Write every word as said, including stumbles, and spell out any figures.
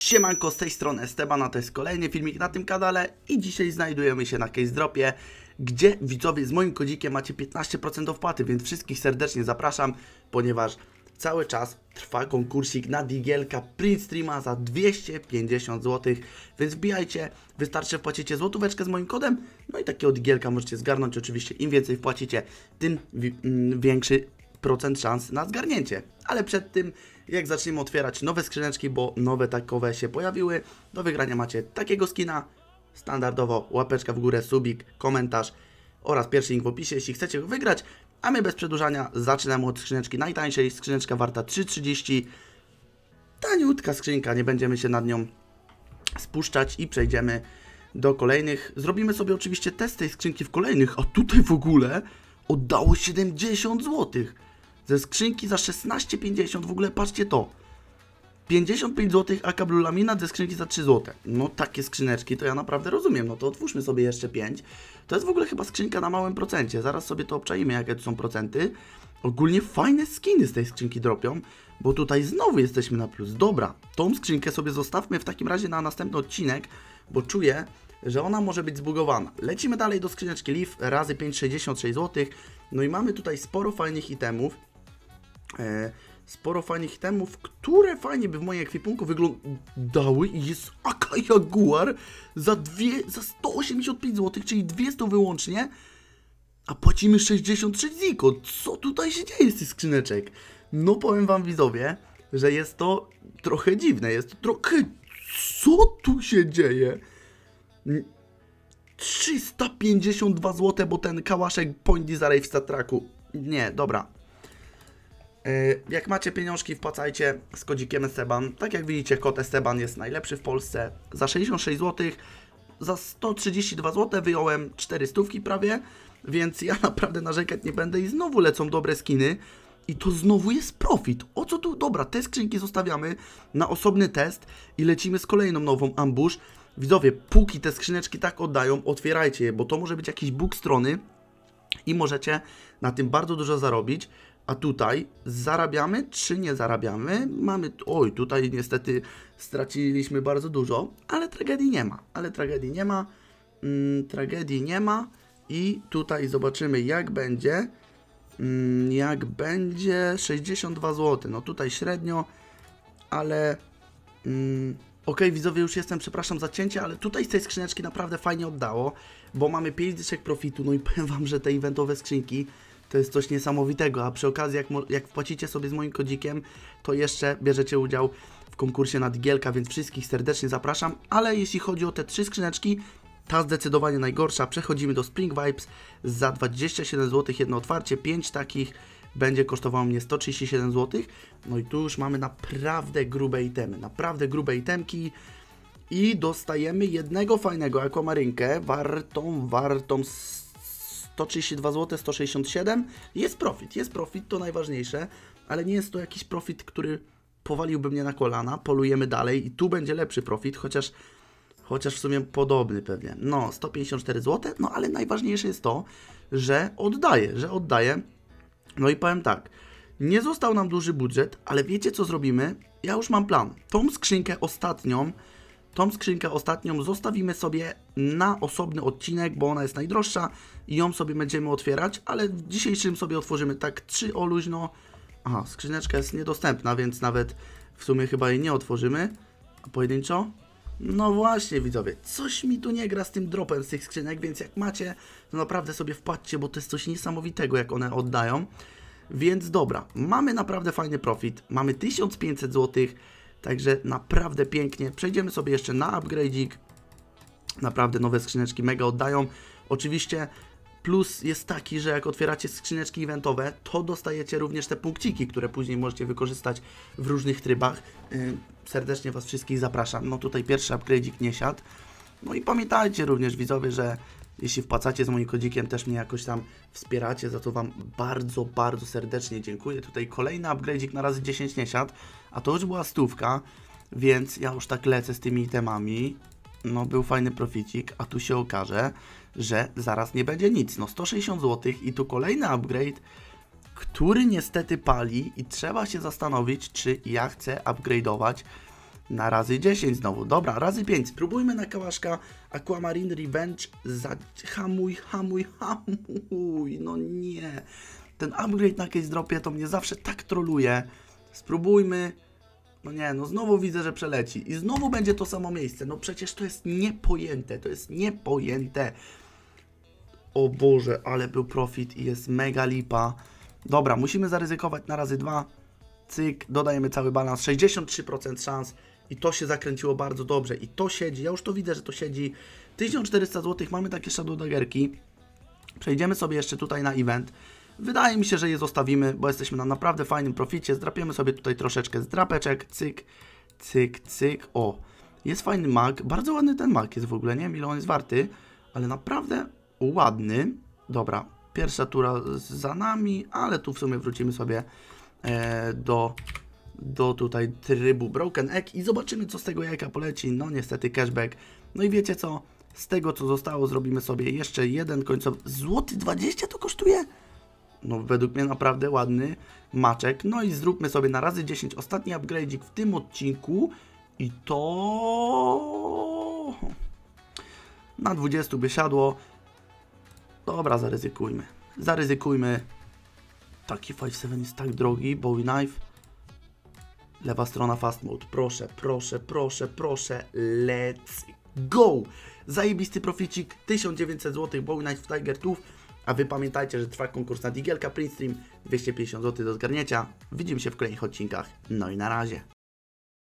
Siemanko, z tej strony Esteban, a to jest kolejny filmik na tym kanale i dzisiaj znajdujemy się na Case Dropie, gdzie widzowie z moim kodzikiem macie piętnaście procent opłaty, więc wszystkich serdecznie zapraszam, ponieważ cały czas trwa konkursik na Digielka Print Streama za dwieście pięćdziesiąt złotych, więc wbijajcie, wystarczy wpłacicie złotóweczkę z moim kodem, no i takiego Digielka możecie zgarnąć. Oczywiście im więcej wpłacicie, tym większy procent szans na zgarnięcie. Ale przed tym, jak zaczniemy otwierać nowe skrzyneczki, bo nowe takowe się pojawiły, do wygrania macie takiego skina, standardowo łapeczka w górę, subik, komentarz oraz pierwszy link w opisie, jeśli chcecie go wygrać. A my bez przedłużania zaczynamy od skrzyneczki najtańszej, skrzyneczka warta trzy trzydzieści. Taniutka skrzynka, nie będziemy się nad nią spuszczać i przejdziemy do kolejnych. Zrobimy sobie oczywiście test tej skrzynki w kolejnych, a tutaj w ogóle oddało siedemdziesiąt złotych. Ze skrzynki za szesnaście pięćdziesiąt, w ogóle patrzcie to. pięćdziesiąt pięć złotych, a kablu laminat ze skrzynki za trzy złote. No takie skrzyneczki to ja naprawdę rozumiem, no to otwórzmy sobie jeszcze pięć. To jest w ogóle chyba skrzynka na małym procencie, zaraz sobie to obczaimy, jakie tu są procenty. Ogólnie fajne skiny z tej skrzynki dropią, bo tutaj znowu jesteśmy na plus. Dobra, tą skrzynkę sobie zostawmy w takim razie na następny odcinek, bo czuję, że ona może być zbugowana. Lecimy dalej do skrzyneczki Leaf razy pięć, sześćdziesiąt sześć złotych. No i mamy tutaj sporo fajnych itemów. E, sporo fajnych itemów, które fajnie by w moim ekwipunku wyglądały. I jest A K Jaguar za, dwie, za sto osiemdziesiąt pięć złotych, czyli dwieście wyłącznie, a płacimy sześćdziesiąt sześć ziko. Co tutaj się dzieje z tych skrzyneczek? No powiem wam widzowie, że jest to trochę dziwne, jest to trochę... Co tu się dzieje? trzysta pięćdziesiąt dwa złote, bo ten kałaszek Point Desire w Star Treku. Nie, dobra. Jak macie pieniążki, wpłacajcie z kodzikiem Esteban. Tak jak widzicie, kod Esteban jest najlepszy w Polsce. Za sześćdziesiąt sześć złotych, za sto trzydzieści dwa złote wyjąłem cztery stówki prawie, więc ja naprawdę narzekać nie będę i znowu lecą dobre skiny. I to znowu jest profit. O co tu? Dobra, te skrzynki zostawiamy na osobny test i lecimy z kolejną nową ambush. Widzowie, póki te skrzyneczki tak oddają, otwierajcie je, bo to może być jakiś bóg strony i możecie na tym bardzo dużo zarobić. A tutaj zarabiamy, czy nie zarabiamy? Mamy, oj, tutaj niestety straciliśmy bardzo dużo, ale tragedii nie ma, ale tragedii nie ma, mm, tragedii nie ma i tutaj zobaczymy jak będzie, mm, jak będzie sześćdziesiąt dwa złote, no tutaj średnio, ale... Mm, ok, widzowie, już jestem, przepraszam za cięcie, ale tutaj z tej skrzyneczki naprawdę fajnie oddało, bo mamy pięć dyszek profitu, no i powiem wam, że te eventowe skrzynki to jest coś niesamowitego, a przy okazji jak, jak wpłacicie sobie z moim kodzikiem, to jeszcze bierzecie udział w konkursie na Digielka, więc wszystkich serdecznie zapraszam, ale jeśli chodzi o te trzy skrzyneczki, ta zdecydowanie najgorsza. Przechodzimy do Spring Vibes za dwadzieścia siedem złotych, jedno otwarcie, pięć takich będzie kosztowało mnie sto trzydzieści siedem złotych. No i tu już mamy naprawdę grube itemy, naprawdę grube itemki i dostajemy jednego fajnego akwamarynkę, wartą, wartą sto trzydzieści dwa złote, sto sześćdziesiąt siedem. Jest profit, jest profit, to najważniejsze, ale nie jest to jakiś profit, który powaliłby mnie na kolana. Polujemy dalej i tu będzie lepszy profit, chociaż Chociaż w sumie podobny pewnie. No, sto pięćdziesiąt cztery złote, no ale najważniejsze jest to, że oddaję, że oddaję. No i powiem tak, nie został nam duży budżet, ale wiecie co zrobimy? Ja już mam plan. Tą skrzynkę ostatnią, tą skrzynkę ostatnią zostawimy sobie na osobny odcinek, bo ona jest najdroższa i ją sobie będziemy otwierać, ale w dzisiejszym sobie otworzymy tak trzy o luźno. Aha, skrzyneczka jest niedostępna, więc nawet w sumie chyba jej nie otworzymy. A pojedynczo? No właśnie widzowie, coś mi tu nie gra z tym dropem z tych skrzynek, więc jak macie, to naprawdę sobie wpadźcie, bo to jest coś niesamowitego jak one oddają. Więc dobra, mamy naprawdę fajny profit, mamy tysiąc pięćset złotych, także naprawdę pięknie. Przejdziemy sobie jeszcze na upgrade'ik, naprawdę nowe skrzyneczki mega oddają. Oczywiście plus jest taki, że jak otwieracie skrzyneczki eventowe, to dostajecie również te punkciki, które później możecie wykorzystać w różnych trybach. Yy, serdecznie was wszystkich zapraszam. No tutaj pierwszy upgrade'ik nie siadł. No i pamiętajcie również widzowie, że jeśli wpłacacie z moim kodzikiem, też mnie jakoś tam wspieracie, za to wam bardzo, bardzo serdecznie dziękuję. Tutaj kolejny upgrade'ik na razy dziesięć nie siadł, a to już była stówka, więc ja już tak lecę z tymi itemami. No był fajny proficik, a tu się okaże, że zaraz nie będzie nic. No sto sześćdziesiąt złotych i tu kolejny upgrade, który niestety pali i trzeba się zastanowić, czy ja chcę upgrade'ować na razy dziesięć znowu. Dobra, razy pięć. Spróbujmy na kałaszka Aquamarine Revenge. Za... Hamuj, hamuj, hamuj. No nie. Ten upgrade na case dropie to mnie zawsze tak troluje. Spróbujmy. No nie, no znowu widzę, że przeleci. I znowu będzie to samo miejsce. No przecież to jest niepojęte. To jest niepojęte. O Boże, ale był profit i jest mega lipa. Dobra, musimy zaryzykować na razy dwa. Cyk, dodajemy cały balans. sześćdziesiąt trzy procent szans. I to się zakręciło bardzo dobrze. I to siedzi. Ja już to widzę, że to siedzi. tysiąc czterysta złotych. Mamy takie shadow daggerki. Przejdziemy sobie jeszcze tutaj na event. Wydaje mi się, że je zostawimy, bo jesteśmy na naprawdę fajnym proficie. Zdrapiemy sobie tutaj troszeczkę z drapeczek. Cyk, cyk, cyk. O, jest fajny mag. Bardzo ładny ten mag jest w ogóle. Nie wiem, ile on jest warty, ale naprawdę ładny. Dobra, pierwsza tura za nami, ale tu w sumie wrócimy sobie e, do, do tutaj trybu Broken Egg i zobaczymy, co z tego jajka poleci. No niestety cashback. No i wiecie co? Z tego, co zostało, zrobimy sobie jeszcze jeden końcowy. Złoty dwadzieścia to kosztuje? No według mnie naprawdę ładny maczek. No i zróbmy sobie na razy dziesięć ostatni upgrade'ik w tym odcinku. I to... na dwudziestu by siadło. Dobra, zaryzykujmy. Zaryzykujmy. Taki pięć siedem jest tak drogi. Bowie Knife. Lewa strona fast mode. Proszę, proszę, proszę, proszę. Let's go! Zajebisty proficik. tysiąc dziewięćset złotych Bowie Knife w Tiger Tooth. A wy pamiętajcie, że trwa konkurs na Digielka Print Stream. dwieście pięćdziesiąt złotych do zgarnięcia. Widzimy się w kolejnych odcinkach. No i na razie.